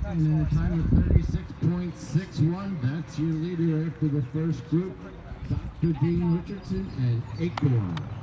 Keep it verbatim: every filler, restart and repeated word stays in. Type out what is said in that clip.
And in a time of thirty-six point six one, that's your leader after the first group, Doctor Dean Richardson and Acorn.